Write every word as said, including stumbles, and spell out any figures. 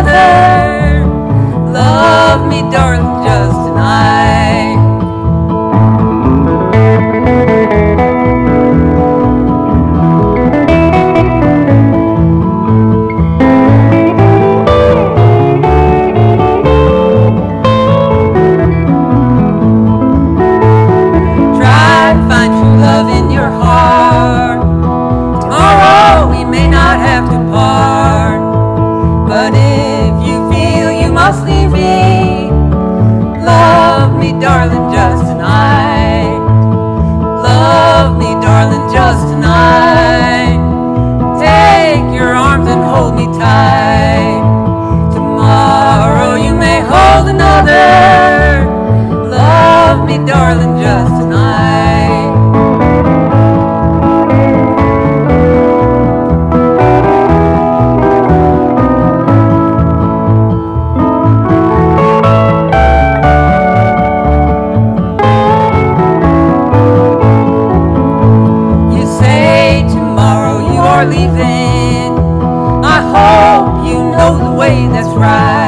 another. Love me, darling, just tonight. Try to find true love in your heart. Tomorrow we may not have to part, but if you feel you must leave me, love me, darling, just tonight. Love me, darling, just tonight. Take your arms and hold me tight. Tomorrow you may hold another. Love me, darling, just tonight. Leaving, I hope you know the way that's right.